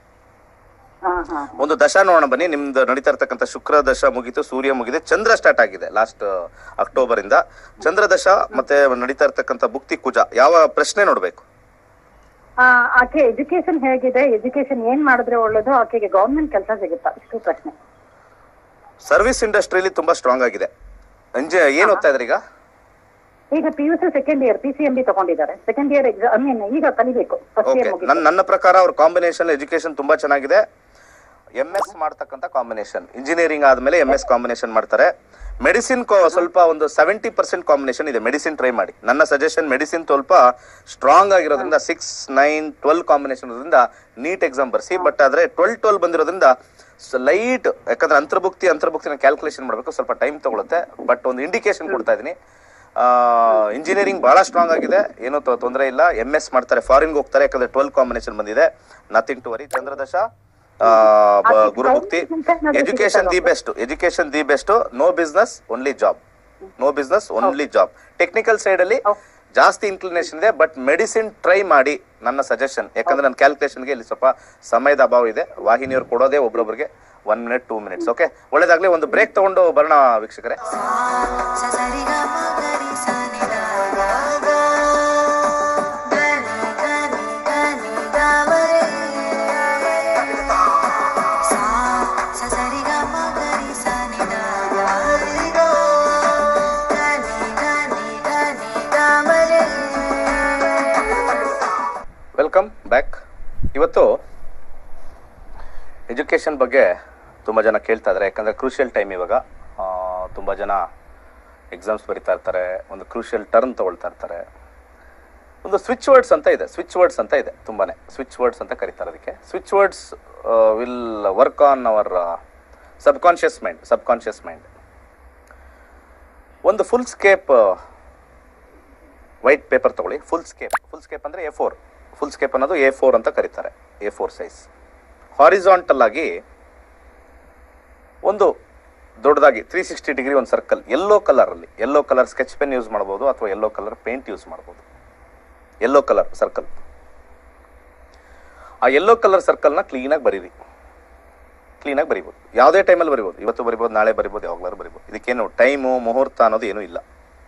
ಒಂದು ದಶ ನೋಡೋಣ ಬನ್ನಿ. ನಿಮ್ದು ನಡೀತಾ ಇರ್ತಕ್ಕಂಥ ಶುಕ್ರ ದಶ ಮುಗಿತು, ಸೂರ್ಯ ಮುಗಿದೆ, ಚಂದ್ರ ಸ್ಟಾರ್ಟ್ ಆಗಿದೆ ಲಾಸ್ಟ್ ಅಕ್ಟೋಬರ್ ಇಂದ. ಚಂದ್ರ ದಶ ಮತ್ತೆ ನಡೀತಾ ಇರ್ತಕ್ಕಂಥ ಭುಕ್ತಿ ಕುಜ. ಯಾವ ಪ್ರಶ್ನೆ ನೋಡ್ಬೇಕು? ಆಕೆ ಎಜುಕೇಶನ್ ಹೇಗಿದೆ, ಎಜುಕೇಶನ್ ಏನ್ ಮಾಡಿದ್ರೆ ಒಳ್ಳೇದು, ಆಕೆಗೆ ಗವರ್ಮೆಂಟ್ ಕೆಲಸ ಸಿಗುತ್ತಾ, ಇಷ್ಟು ಪ್ರಶ್ನೆ. ಸರ್ವಿಸ್ ಇಂಡಸ್ಟ್ರಿಯಲ್ಲಿ ತುಂಬಾ ಸ್ಟ್ರಾಂಗ್ ಆಗಿದೆ. ಏನ್ ಓದ್ತಾ ಇದ್ರಿ ಈಗ? ಈಗ PUC ಸೆಕೆಂಡ್ ಇಯರ್ PCMB ತಗೊಂಡಿದ್ದಾರೆ. ಸೆಕೆಂಡ್ ಇಯರ್ ಎಕ್ಸಾಮ್ ಈಗ ಕಲಿಬೇಕು. ನನ್ನ ಪ್ರಕಾರ ಅವ್ರ ಕಾಂಬಿನೇಷನ್ ಎಜುಕೇಶನ್ ತುಂಬಾ ಚೆನ್ನಾಗಿದೆ. MS ಮಾಡ್ತಕ್ಕಂಥ ಕಾಂಬಿನೇಷನ್, ಇಂಜಿನಿಯರಿಂಗ್ ಆದ್ಮೇಲೆ MS ಕಾಂಬಿನೇಷನ್ ಮಾಡ್ತಾರೆ. ಮೆಡಿಸಿನ್ ಸ್ವಲ್ಪ ಒಂದು 70% ಕಾಂಬಿನೇಷನ್ ಇದೆ. ಮೆಡಿಸಿನ್ ಟ್ರೈ ಮಾಡಿ. ನನ್ನ ಸಜೆಷನ್, ಮೆಡಿಸಿನ್ ಸ್ವಲ್ಪ ಸ್ಟ್ರಾಂಗ್ ಆಗಿರೋದ್ರಿಂದ 6, 9, 12 ಕಾಂಬಿನೇಷನ್ ಇರೋದ್ರಿಂದ ನೀಟ್ ಎಕ್ಸಾಮ್ ಬರ್ಸಿ. ಬಟ್ ಆದ್ರೆ 12 ಬಂದಿರೋದ್ರಿಂದ ಲೈಟ್, ಯಾಕಂದ್ರೆ ಅಂತರ್ಭುಕ್ತಿನ ಕ್ಯಾಲ್ಕುಲೇಷನ್ ಮಾಡಬೇಕು, ಸ್ವಲ್ಪ ಟೈಮ್ ತಗೊಳುತ್ತೆ. ಬಟ್ ಒಂದು ಇಂಡಿಕೇಶನ್ ಕೊಡ್ತಾ ಇದೀನಿ. ಇಂಜಿನಿಯರಿಂಗ್ ಬಹಳ ಸ್ಟ್ರಾಂಗ್ ಆಗಿದೆ, ಏನೂ ತೊಂದರೆ ಇಲ್ಲ. MS ಮಾಡ್ತಾರೆ, ಫಾರಿನ್ಗೆ ಹೋಗ್ತಾರೆ, ಯಾಕಂದ್ರೆ 12 ಕಾಂಬಿನೇಷನ್ ಬಂದಿದೆ. Nothing to worry. ಚಂದ್ರದಶ ಗುರುಭುಕ್ತಿ. Education the best. No business only job. Technical side ಅಲ್ಲಿ ಜಾಸ್ತಿ ಇನ್ಕ್ಲಿನೇಷನ್ ಇದೆ, ಬಟ್ ಮೆಡಿಸಿನ್ ಟ್ರೈ ಮಾಡಿ, ನನ್ನ ಸಜೆಷನ್. ಯಾಕಂದ್ರೆ ನನ್ನ ಕ್ಯಾಲ್ಕುಲೇಷನ್ಗೆ ಇಲ್ಲಿ ಸ್ವಲ್ಪ ಸಮಯದ ಅಭಾವ ಇದೆ. ವಾಹಿನಿಯವರು ಕೊಡೋದೇ ಒಬ್ಬೊಬ್ಬರಿಗೆ 1 minute 2 minutes. ಓಕೆ, ಒಳ್ಳೇದಾಗ್ಲಿ. ಒಂದು ಬ್ರೇಕ್ ತಗೊಂಡು ಬರೋಣ ವೀಕ್ಷಕರೇ. ಇವತ್ತು ಎಜುಕೇಷನ್ ಬಗ್ಗೆ ತುಂಬ ಜನ ಕೇಳ್ತಾ ಇದ್ದಾರೆ. ಯಾಕಂದರೆ ಕ್ರೂಷಿಯಲ್ ಟೈಮ್ ಇವಾಗ. ತುಂಬ ಜನ ಎಕ್ಸಾಮ್ಸ್ ಬರಿತಾ ಇರ್ತಾರೆ, ಒಂದು ಕ್ರೂಷಿಯಲ್ ಟರ್ನ್ ತೊಗೊಳ್ತಾ ಇರ್ತಾರೆ. ಒಂದು ಸ್ವಿಚ್ ವರ್ಡ್ಸ್ ಅಂತ ಇದೆ, ತುಂಬಾ ಸ್ವಿಚ್ ವರ್ಡ್ಸ್ ಅಂತ ಕರೀತಾರೆ. ಅದಕ್ಕೆ switch words will work on our subconscious mind. ಒಂದು ಫುಲ್ ಸ್ಕೇಪ್ ವೈಟ್ ಪೇಪರ್ ತಗೊಳ್ಳಿ. ಫುಲ್ ಸ್ಕೇಪ್ ಅಂದರೆ A4. ಫುಲ್ ಸ್ಕೇಪ್ ಅನ್ನೋದು A4 ಅಂತ ಕರೀತಾರೆ. A4 size. ಹಾರಿಜಾಂಟಲ್ ಆಗಿ ಒಂದು ದೊಡ್ಡದಾಗಿ 360 ಡಿಗ್ರಿ ಒಂದು circle yellow colour sketch pen use ಮಾಡ್ಬೋದು ಅಥವಾ ಯೆಲ್ಲೋ ಕಲರ್ ಪೇಂಟ್ ಯೂಸ್ ಮಾಡ್ಬೋದು. ಯೆಲ್ಲೋ ಕಲರ್ ಸರ್ಕಲ್, ಆ ಯೆಲ್ಲೋ ಕಲರ್ ಸರ್ಕಲ್ನ ಕ್ಲೀನಾಗಿ ಬರಿಬೋದು. ಯಾವುದೇ ಟೈಮಲ್ಲಿ ಬರಿಬೋದು, ಇವತ್ತು ಬರಿಬೋದು, ನಾಳೆ ಬರಿಬೋದು, ಯಾವಾಗಲಾರು ಬರಿಬೋದು. ಇದಕ್ಕೇನು ಟೈಮು ಮುಹೂರ್ತ ಅನ್ನೋದು ಏನೂ ಇಲ್ಲ.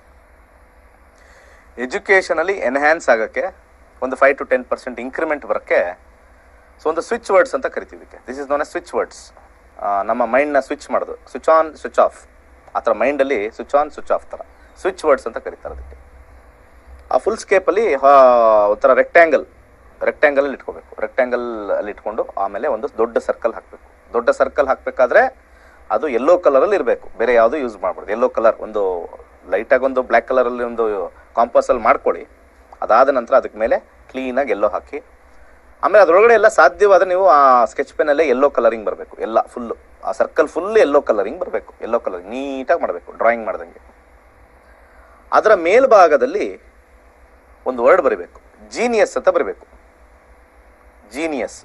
ಎಜುಕೇಷನಲ್ಲಿ ಎನ್ಹ್ಯಾನ್ಸ್ ಆಗೋಕ್ಕೆ ಒಂದು 5 to 10% ಇಂಕ್ರಿಮೆಂಟ್ ಬರೋಕ್ಕೆ ಸೊ ಒಂದು ಸ್ವಿಚ್ ವರ್ಡ್ಸ್ ಅಂತ ಕರಿತೀವಿ. ಇದಕ್ಕೆ this is known a switch words. ನಮ್ಮ ಮೈಂಡ್ನ ಸ್ವಿಚ್ ಮಾಡೋದು, ಸ್ವಿಚ್ ಆನ್ ಸ್ವಿಚ್ ಆಫ್ ಆ ಥರ ಮೈಂಡಲ್ಲಿ ಸ್ವಿಚ್ ಆನ್ ಸ್ವಿಚ್ ಆಫ್ ಥರ ಸ್ವಿಚ್ ವರ್ಡ್ಸ್ ಅಂತ ಕರೀತಾರೆ ಅದಕ್ಕೆ. ಆ ಫುಲ್ ಸ್ಕೇಪಲ್ಲಿ ಒಂಥರ ರೆಕ್ಟ್ಯಾಂಗಲ್ ಇಟ್ಕೋಬೇಕು. ರೆಕ್ಟ್ಯಾಂಗಲ್ ಅಲ್ಲಿ ಇಟ್ಕೊಂಡು ಆಮೇಲೆ ಒಂದು ದೊಡ್ಡ ಸರ್ಕಲ್ ಹಾಕಬೇಕು. ದೊಡ್ಡ ಸರ್ಕಲ್ ಹಾಕಬೇಕಾದ್ರೆ ಅದು ಯೆಲ್ಲೋ ಕಲರಲ್ಲಿ ಇರಬೇಕು, ಬೇರೆ ಯಾವುದೂ ಯೂಸ್ ಮಾಡ್ಬಾರ್ದು. ಯೆಲ್ಲೋ ಕಲರ್ ಒಂದು ಲೈಟಾಗಿ ಒಂದು ಬ್ಲ್ಯಾಕ್ ಕಲರಲ್ಲಿ ಒಂದು ಕಾಂಪಾಸಲ್ಲಿ ಮಾಡ್ಕೊಳ್ಳಿ. ಅದಾದ ನಂತರ ಅದಕ್ಕೆ ಮೇಲೆ ಕ್ಲೀನಾಗಿ ಯೆಲ್ಲೋ ಹಾಕಿ ಆಮೇಲೆ ಅದರೊಳಗಡೆ ಎಲ್ಲ ಸಾಧ್ಯವಾದರೆ ನೀವು ಆ ಸ್ಕೆಚ್ ಪೆನ್ನಲ್ಲೇ ಯೆಲ್ಲೋ ಕಲರಿಂಗ್ ಬರಬೇಕು. ಎಲ್ಲ ಫುಲ್ಲು ಆ ಸರ್ಕಲ್ ಫುಲ್ ಯೆಲ್ಲೋ ಕಲರಿಂಗ್ ಬರಬೇಕು. ಯೆಲ್ಲೋ ಕಲರಿಂಗ್ ನೀಟಾಗಿ ಮಾಡಬೇಕು, ಡ್ರಾಯಿಂಗ್ ಮಾಡ್ದಂಗೆ. ಅದರ ಮೇಲ್ಭಾಗದಲ್ಲಿ ಒಂದು ವರ್ಡ್ ಬರೀಬೇಕು, ಜೀನಿಯಸ್ ಅಂತ ಬರೀಬೇಕು. ಜೀನಿಯಸ್,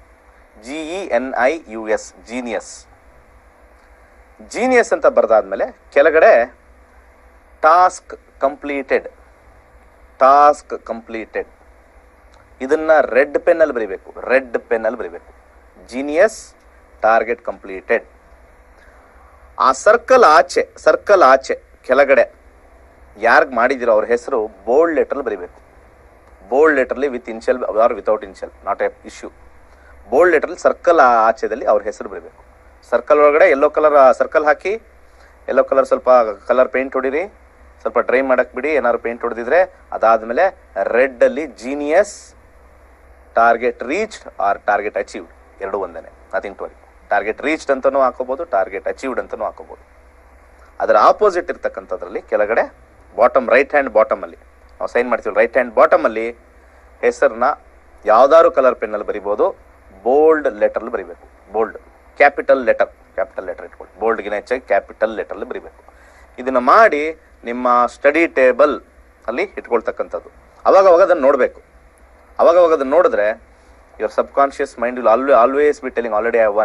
GENIUS, ಜೀನಿಯಸ್ ಅಂತ ಬರೆದಾದ್ಮೇಲೆ ಕೆಳಗಡೆ ಟಾಸ್ಕ್ ಕಂಪ್ಲೀಟೆಡ್. ಇದನ್ನ ರೆಡ್ ಪೆನ್ನಲ್ಲಿ ಬರೀಬೇಕು. Genius, target completed. ಆ ಸರ್ಕಲ್ ಆಚೆ ಕೆಳಗಡೆ ಯಾರ್ಗ್ ಮಾಡಿದಿರೋ ಅವ್ರ ಹೆಸರು ಬೋಲ್ಡ್ ಲೆಟರ್ಲಿ ಬರೀಬೇಕು. ಬೋಲ್ಡ್ ಲೆಟರ್ಲಿ with initial or without initial, not a issue. Bold ಲೆಟರ್ಲಿ ಸರ್ಕಲ್ ಆಚೆದಲ್ಲಿ ಅವ್ರ ಹೆಸರು ಬರೀಬೇಕು. ಸರ್ಕಲ್ ಒಳಗಡೆ ಯೆಲ್ಲೋ ಕಲರ್ ಸರ್ಕಲ್ ಹಾಕಿ, ಯೆಲ್ಲೋ ಕಲರ್ ಸ್ವಲ್ಪ ಕಲರ್ ಪೇಂಟ್ ಹೊಡಿರಿ, ಸ್ವಲ್ಪ ಡ್ರೈ ಮಾಡಕ್ ಬಿಡಿ. ಏನಾದ್ರು ಪೇಂಟ್ ಹೊಡೆದಿದ್ರೆ ಅದಾದ್ಮೇಲೆ ರೆಡ್ ಅಲ್ಲಿ genius, target reached or target achieved, ಎರಡು ಒಂದೇನೆ, nothing to worry. Target reached ಅಂತಾನೂ ಹಾಕೋಬಹುದು, ಟಾರ್ಗೆಟ್ ಅಚೀವ್ಡ್ ಅಂತಾನೂ ಹಾಕೋಬಹುದು. ಅದರ ಆಪೋಸಿಟ್ ಇರ್ತಕ್ಕಂಥದ್ರಲ್ಲಿ ಕೆಳಗಡೆ ಬಾಟಮ್, ರೈಟ್ ಹ್ಯಾಂಡ್ ಬಾಟಮ್ ಅಲ್ಲಿ ನಾವು ಸೈನ್ ಮಾಡ್ತೀವಿ. ರೈಟ್ ಹ್ಯಾಂಡ್ ಬಾಟಮ್ ಅಲ್ಲಿ ಹೆಸರನ್ನ ಯಾವ್ದಾದ್ರು ಕಲರ್ ಪೆನ್ನಲ್ಲಿ ಬರಿಬೋದು. ಬೋಲ್ಡ್ ಲೆಟರ್ಲಿ ಬರಿಬೇಕು. ಬೋಲ್ಡ್ ಕ್ಯಾಪಿಟಲ್ ಲೆಟರ್ ಇಟ್ಕೊಳ್ಳಿ. ಬೋಲ್ಡ್ಗಿನ ಹೆಚ್ಚಾಗಿ ಕ್ಯಾಪಿಟಲ್ ಲೆಟರ್ಲಿ ಬರಿಬೇಕು. ಇದನ್ನ ಮಾಡಿ ನಿಮ್ಮ ಸ್ಟಡಿ ಟೇಬಲ್ ಅಲ್ಲಿ ಇಟ್ಕೊಳ್ತಕ್ಕಂಥದ್ದು. ಅವಾಗ ಅದನ್ನು ನೋಡಬೇಕು. ಅವಾಗ ಅದನ್ನು ನೋಡಿದ್ರೆ your subconscious mind will always be telling already I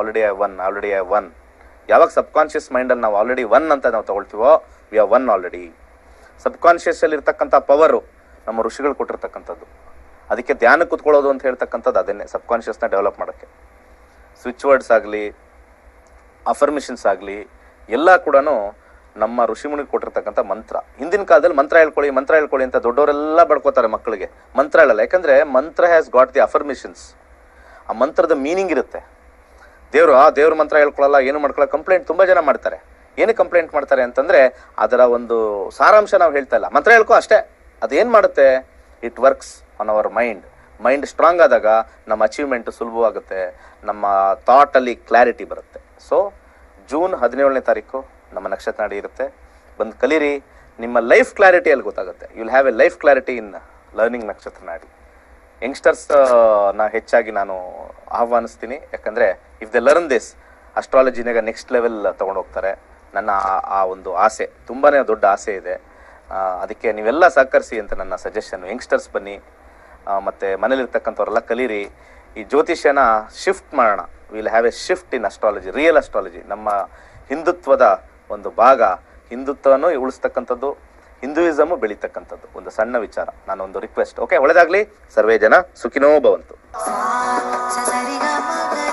won. ಯಾವಾಗ ಸಬ್ಕಾನ್ಷಿಯಸ್ ಮೈಂಡಲ್ಲಿ ನಾವು ಆಲ್ರೆಡಿ ಒನ್ ಅಂತ ನಾವು ತಗೊಳ್ತೀವೋ we are won already. Subconscious ಅಲ್ಲಿ ಇರ್ತಕ್ಕಂಥ ಪವರು ನಮ್ಮ ಋಷಿಗಳು ಕೊಟ್ಟಿರ್ತಕ್ಕಂಥದ್ದು. ಅದಕ್ಕೆ ಧ್ಯಾನ ಕೂತ್ಕೊಳ್ಳೋದು ಅಂತ ಹೇಳ್ತಕ್ಕಂಥದ್ದು ಅದನ್ನೇ, ಸಬ್ಕಾನ್ಷಿಯಸ್ನ ಡೆವಲಪ್ ಮಾಡೋಕ್ಕೆ. ಸ್ವಿಚ್ ವರ್ಡ್ಸ್ ಆಗಲಿ, ಅಫರ್ಮೇಷನ್ಸ್ ಆಗಲಿ ಎಲ್ಲ ಕೂಡ ನಮ್ಮ ಋಷಿಮುನಿಗೆ ಕೊಟ್ಟಿರ್ತಕ್ಕಂಥ ಮಂತ್ರ. ಹಿಂದಿನ ಕಾಲದಲ್ಲಿ ಮಂತ್ರ ಹೇಳ್ಕೊಳ್ಳಿ ಅಂತ ದೊಡ್ಡವರೆಲ್ಲ ಬಡ್ಕೋತಾರೆ ಮಕ್ಕಳಿಗೆ. ಮಂತ್ರ ಹೇಳಲ್ಲ, ಯಾಕಂದ್ರೆ ಮಂತ್ರ ಹ್ಯಾಸ್ ಗಾಟ್ ದಿ ಅಫರ್ಮೇಷನ್ಸ್. ಆ ಮಂತ್ರದ ಮೀನಿಂಗ್ ಇರುತ್ತೆ. ದೇವ್ರ ಮಂತ್ರ ಹೇಳ್ಕೊಳ್ಳಲ್ಲ, ಏನು ಮಾಡ್ಕೊಳ್ಳೋ ಕಂಪ್ಲೇಂಟ್ ತುಂಬಾ ಜನ ಮಾಡ್ತಾರೆ. ಏನು ಕಂಪ್ಲೇಂಟ್ ಮಾಡ್ತಾರೆ ಅಂತಂದ್ರೆ ಅದರ ಒಂದು ಸಾರಾಂಶ ನಾವು ಹೇಳ್ತಾ ಇಲ್ಲ. ಮಂತ್ರ ಹೇಳ್ಕೊ ಅಷ್ಟೇ. ಅದೇನ್ ಮಾಡುತ್ತೆ, it works on our mind strong ಆದಾಗ ನಮ್ಮ ಅಚೀವ್ಮೆಂಟ್ ಸುಲಭವಾಗುತ್ತೆ, ನಮ್ಮ ಥಾಟ್ ಅಲ್ಲಿ ಕ್ಲಾರಿಟಿ ಬರುತ್ತೆ. ಸೊ ಜೂನ್ 17ನೇ ತಾರೀಕು ನಮ್ಮ ನಕ್ಷತ್ರ ನಾಡಿ ಇರುತ್ತೆ. ಬಂದು ಕಲೀರಿ. ನಿಮ್ಮ ಲೈಫ್ ಕ್ಲಾರಿಟಿ ಅಲ್ಲಿ ಗೊತ್ತಾಗುತ್ತೆ. You will have a life clarity in learning ನಕ್ಷತ್ರ ನಾಡಿ. ಯಂಗ್ಸ್ಟರ್ಸ್ ನಾ ಹೆಚ್ಚಾಗಿ ನಾನು ಆಹ್ವಾನಿಸ್ತೀನಿ. ಯಾಕಂದ್ರೆ ಇಫ್ ದೆ ಲರ್ನ್ ದಿಸ್, ಅಸ್ಟ್ರಾಲಜಿನಾಗ ನೆಕ್ಸ್ಟ್ ಲೆವೆಲ್ ತಗೊಂಡು ಹೋಗ್ತಾರೆ. ನನ್ನ ಆ ಒಂದು ಆಸೆ, ತುಂಬಾನೇ ದೊಡ್ಡ ಆಸೆ ಇದೆ. ಅದಕ್ಕೆ ನೀವೆಲ್ಲ ಸಹಕರಿಸಿ ಅಂತ ನನ್ನ ಸಜೆಷನ್. ಯಂಗ್ಸ್ಟರ್ಸ್ ಬನ್ನಿ, ಮತ್ತೆ ಮನೇಲಿರ್ತಕ್ಕಂಥವ್ರೆಲ್ಲ ಕಲೀರಿ. ಈ ಜ್ಯೋತಿಷ್ಯನ ಶಿಫ್ಟ್ ಮಾಡೋಣ. Will have a shift in astrology, real astrology. ನಮ್ಮ ಹಿಂದುತ್ವದ ಒಂದು ಭಾಗ, ಹಿಂದುತ್ವನೂ ಉಳಿಸ್ತಕ್ಕಂಥದ್ದು, ಹಿಂದೂಯಿಸಮು ಬೆಳೀತಕ್ಕಂಥದ್ದು. ಒಂದು ಸಣ್ಣ ವಿಚಾರ, ನಾನೊಂದು ರಿಕ್ವೆಸ್ಟ್. ಓಕೆ, ಒಳ್ಳೆದಾಗ್ಲಿ. ಸರ್ವೇ ಜನ ಸುಖಿನೋ ಭವಂತು.